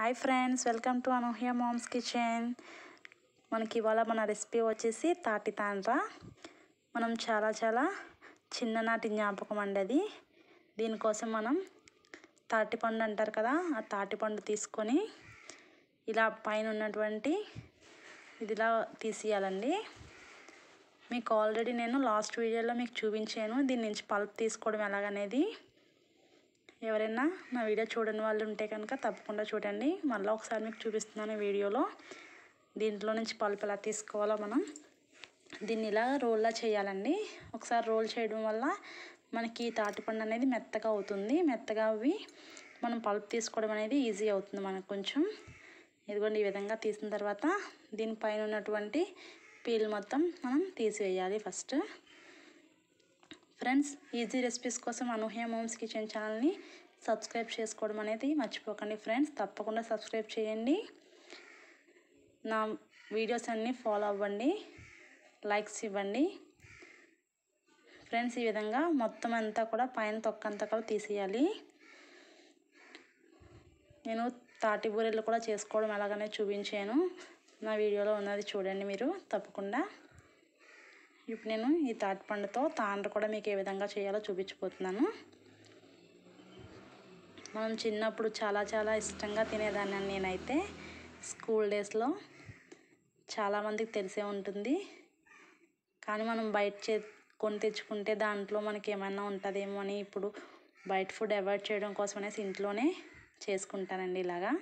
Hi friends, welcome to Anuhya moms kitchen. మనకి ఇవాళ మన రెసిపీ వచ్చేసి తాటి తాండ్ర. మనం చాలా చిన్ననాటి జ్ఞాపకం అండి అది. దీనికోసం మనం తాటిపండు అంటారు కదా, ఆ తాటిపండు తీసుకొని ఇలా పైన ఉన్నటువంటి ఇదిలా తీసేయాలండి. మీకు ఆల్రెడీ నేను లాస్ట్ వీడియోలో మీకు చూపించాను దీని నుంచి పల్ప్ తీసుకోవడం ఎలాగనేది. ఎవరైనా నా వీడియో చూడని వాళ్ళు ఉంటే కనుక తప్పకుండా చూడండి. మళ్ళీ ఒకసారి మీకు చూపిస్తున్నాను వీడియోలో. దీంట్లో నుంచి పల్ప్ ఎలా తీసుకోవాలో మనం దీన్ని ఇలా రోల్లా చేయాలండి. ఒకసారి రోల్ చేయడం వల్ల మనకి తాటిపండు అనేది మెత్తగా అవుతుంది. మెత్తగా అవి మనం పల్ప్ తీసుకోవడం అనేది ఈజీ అవుతుంది మనకు కొంచెం. ఇదిగోండి, ఈ విధంగా తీసిన తర్వాత దీనిపైన ఉన్నటువంటి పీల్ మొత్తం మనం తీసివేయాలి ఫస్ట్. ఫ్రెండ్స్, ఈజీ రెసిపీస్ కోసం అనూహ్య మామ్స్ కిచెన్ ఛానల్ని సబ్స్క్రైబ్ చేసుకోవడం అనేది మర్చిపోకండి ఫ్రెండ్స్. తప్పకుండా సబ్స్క్రైబ్ చేయండి, నా వీడియోస్ అన్నీ ఫాలో అవ్వండి, లైక్స్ ఇవ్వండి ఫ్రెండ్స్. ఈ విధంగా మొత్తం అంతా కూడా పైన తొక్కంతా కూడా తీసేయాలి. నేను తాటి బూరెలు కూడా చేసుకోవడం ఎలాగనే చూపించాను, నా వీడియోలో ఉన్నది చూడండి మీరు తప్పకుండా. ఇప్పుడు నేను ఈ తాటిపండుతో తాండ్ర కూడా మీకు ఏ విధంగా చేయాలో చూపించబోతున్నాను. మనం చిన్నప్పుడు చాలా ఇష్టంగా తినేదాన్ని నేనైతే. స్కూల్ డేస్లో చాలామందికి తెలిసే ఉంటుంది, కానీ మనం బయట కొని తెచ్చుకుంటే దాంట్లో మనకి ఏమైనా ఉంటుందేమో అని ఇప్పుడు బయట ఫుడ్ అవాయిడ్ చేయడం కోసం అనేసి ఇంట్లోనే చేసుకుంటానండి ఇలాగా.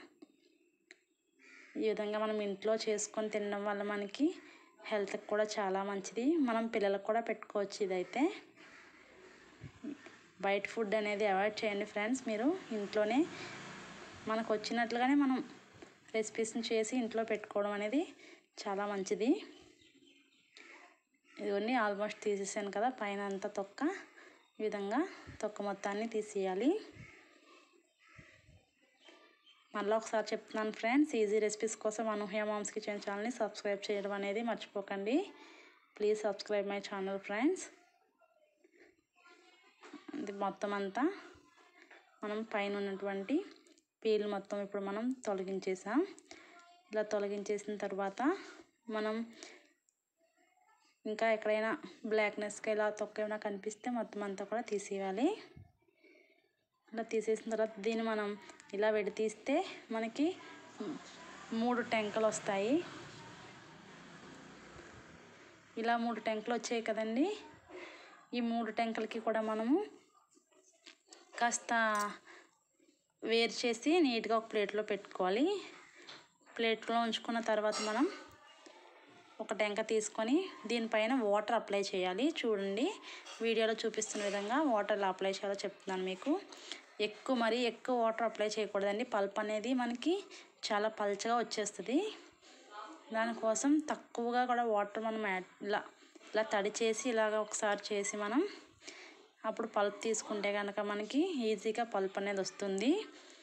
ఈ విధంగా మనం ఇంట్లో చేసుకొని తినడం వల్ల మనకి హెల్త్కి కూడా చాలా మంచిది. మనం పిల్లలకు కూడా పెట్టుకోవచ్చు. ఇదైతే బయట ఫుడ్ అనేది అవాయిడ్ చేయండి ఫ్రెండ్స్. మీరు ఇంట్లోనే మనకు వచ్చినట్లుగానే మనం రెసిపీస్ని చేసి ఇంట్లో పెట్టుకోవడం అనేది చాలా మంచిది. ఇవన్నీ ఆల్మోస్ట్ తీసేసాను కదా, పైన అంతా తొక్క. ఈ విధంగా తొక్క మొత్తాన్ని తీసేయాలి. మళ్ళీ ఒకసారి చెప్తున్నాను ఫ్రెండ్స్, ఈజీ రెసిపీస్ కోసం అనూహ్య మామ్స్ కిచెన్ ఛానల్ని సబ్స్క్రైబ్ చేయడం అనేది మర్చిపోకండి. Please subscribe my channel friends. ఇది మొత్తం అంతా మనం పైన ఉన్నటువంటి పీల్ మొత్తం ఇప్పుడు మనం తొలగించేసాం. ఇలా తొలగించేసిన తర్వాత మనం ఇంకా ఎక్కడైనా బ్లాక్నెస్గా ఇలా తొక్క ఏమైనా కనిపిస్తే మొత్తం అంతా కూడా తీసేయాలి. ఇలా తీసేసిన తర్వాత దీన్ని మనం ఇలా విడతీస్తే మనకి 3 టెంకలు వస్తాయి. ఇలా 3 టెంకలు వచ్చాయి కదండి. ఈ 3 టెంకలకి కూడా మనము కాస్త వేరు చేసి నీట్గా ఒక ప్లేట్లో పెట్టుకోవాలి. ప్లేట్లో ఉంచుకున్న తర్వాత మనం ఒక టెంక తీసుకొని దీనిపైన వాటర్ అప్లై చేయాలి. చూడండి, వీడియోలో చూపిస్తున్న విధంగా వాటర్ ఎలా అప్లై చేయాలో చెప్తున్నాను మీకు. మరీ ఎక్కువ వాటర్ అప్లై చేయకూడదండి. పల్ప్ అనేది మనకి చాలా పల్చగా వచ్చేస్తుంది. దానికోసం తక్కువగా కూడా వాటర్ మనం ఇలా తడి చేసి ఇలాగ ఒకసారి చేసి మనం అప్పుడు పల్ప్ తీసుకుంటే కనుక మనకి ఈజీగా పల్ప్ అనేది వస్తుంది.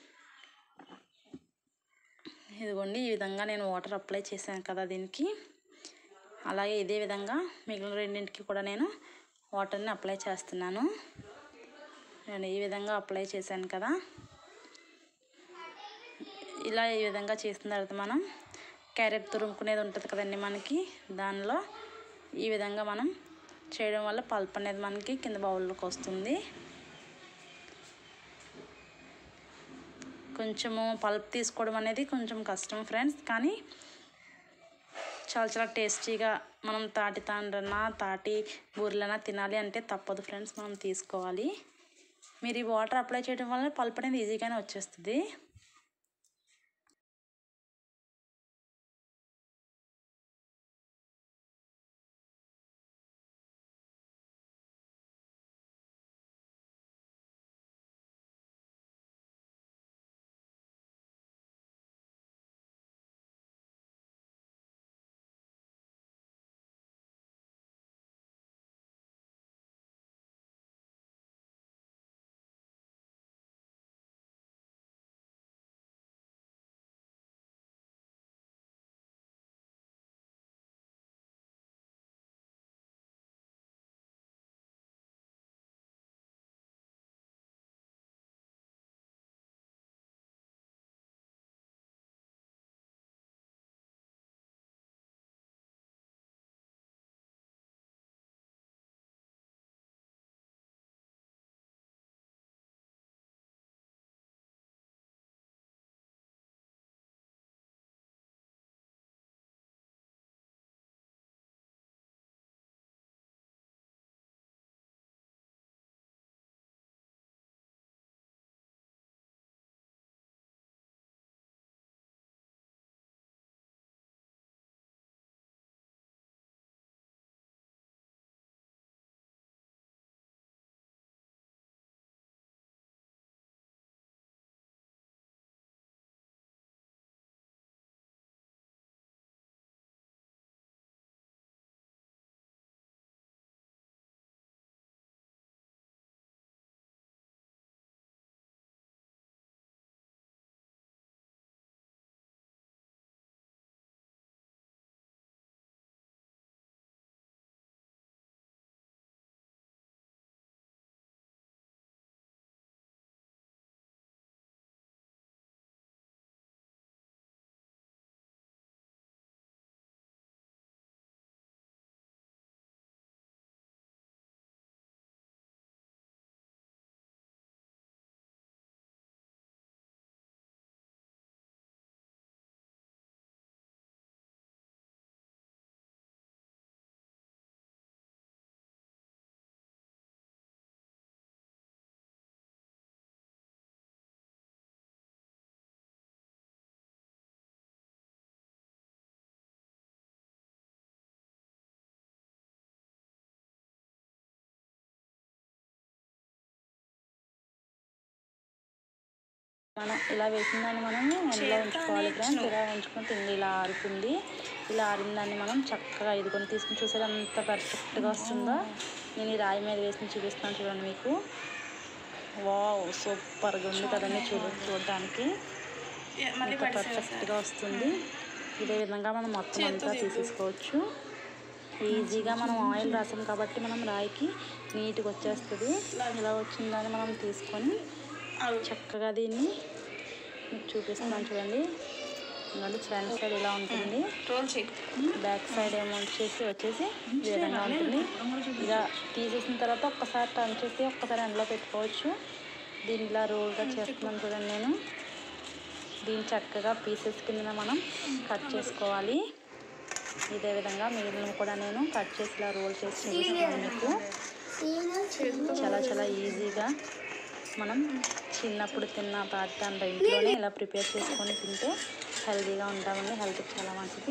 ఇదిగోండి, ఈ విధంగా నేను వాటర్ అప్లై చేశాను కదా దీనికి. అలాగే ఇదే విధంగా మిగిలిన రెండింటికి కూడా నేను వాటర్ని అప్లై చేస్తున్నాను. నేను ఈ విధంగా అప్లై చేశాను కదా. ఇలా ఈ విధంగా చేసిన తర్వాత మనం క్యారెట్ తురుముకునేది ఉంటుంది కదండి మనకి, దానిలో ఈ విధంగా మనం చేయడం వల్ల పల్ప్ అనేది మనకి కింద బౌల్లోకి వస్తుంది. కొంచెము పల్ప్ తీసుకోవడం అనేది కొంచెం కష్టం ఫ్రెండ్స్, కానీ చాలా టేస్టీగా మనం తాటి తాండ్రన్నా తాటి బూరెలన్నా తినాలి అంటే తప్పదు ఫ్రెండ్స్, మనం తీసుకోవాలి. మీరు ఈ వాటర్ అప్లై చేయడం వల్ల పల్ప్ అనేది ఈజీగానే వచ్చేస్తుంది. మనం ఇలా వేసిన దాన్ని మనం ఎండలో ఉంచుకోవాలి ఫ్రెండ్స్. ఇలా ఉంచుకొని తిండి ఇలా ఆరుతుంది. ఇలా ఆరిన దాన్ని మనం చక్కగా ఇదికొని తీసుకుని చూసారు ఎంత పర్ఫెక్ట్గా వస్తుందో. నేను ఈ రాయి మీద వేసి చూపిస్తాను చూడండి మీకు. వావ్ సూపర్గా ఉంది కదండి చూడడానికి ఎంత పర్ఫెక్ట్గా వస్తుంది. ఇదే విధంగా మనం మొత్తం అంతా తీసేసుకోవచ్చు. ఈజీగా మనం ఆయిల్ రాసాం కాబట్టి మనం రాయికి నీట్గా వచ్చేస్తుంది. ఇలా వచ్చిందని మనం తీసుకొని చక్కగా దీన్ని మీకు చూపిస్తున్నాను చూడండి. మళ్ళీ ఫ్రంట్ సైడ్ ఇలా ఉంటుంది, బ్యాక్ సైడ్ ఏమో వచ్చేసి ఈ విధంగా ఉంటుంది. ఇలా తీసేసిన తర్వాత ఒక్కసారి టర్న్ చేసి ఒక్కసారి ఎండలో పెట్టుకోవచ్చు. దీన్ని ఇలా రోల్గా చేస్తున్నాను చూడండి నేను. దీన్ని చక్కగా పీసెస్ కింద మనం కట్ చేసుకోవాలి. ఇదే విధంగా మిగిలిన కూడా నేను కట్ చేసి ఇలా రోల్ చేసి చూపిస్తున్నాను మీకు. చాలా చాలా ఈజీగా మనం చిన్నప్పుడు తిన్న పాత ఇంట్లోనే ఇలా ప్రిపేర్ చేసుకొని తింటే హెల్తీగా ఉంటామండి. హెల్త్కి చాలా మంచిది.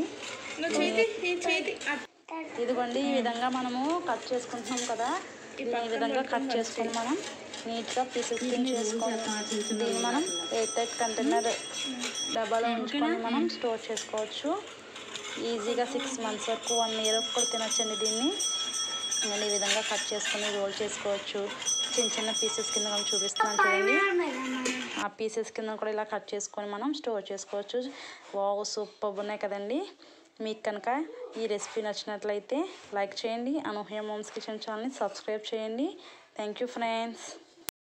ఇదిగోండి ఈ విధంగా మనము కట్ చేసుకుంటున్నాం కదా. ఈ విధంగా కట్ చేసుకొని మనం నీట్గా పీసెస్ కింద చేసుకొని దీన్ని మనం ఎయిర్ టైట్ కంటైనర్ డబ్బాలో ఉంచుకొని మనం స్టోర్ చేసుకోవచ్చు. ఈజీగా 6 months వరకు 1 year వరకు కూడా తినొచ్చండి దీన్ని. మళ్ళీ ఈ విధంగా కట్ చేసుకొని రోల్ చేసుకోవచ్చు. చిన్న చిన్న పీసెస్ కింద మనం చూపిస్తున్నాను చూడండి. ఆ పీసెస్ కింద కూడా ఇలా కట్ చేసుకొని మనం స్టోర్ చేసుకోవచ్చు. వావ్ సూపర్ ఉన్నాయి కదండి. మీకు కనుక ఈ రెసిపీ నచ్చినట్లయితే లైక్ చేయండి. అనూహ్య మామ్స్ కిచెన్ ఛానల్ని సబ్స్క్రైబ్ చేయండి. Thank you friends.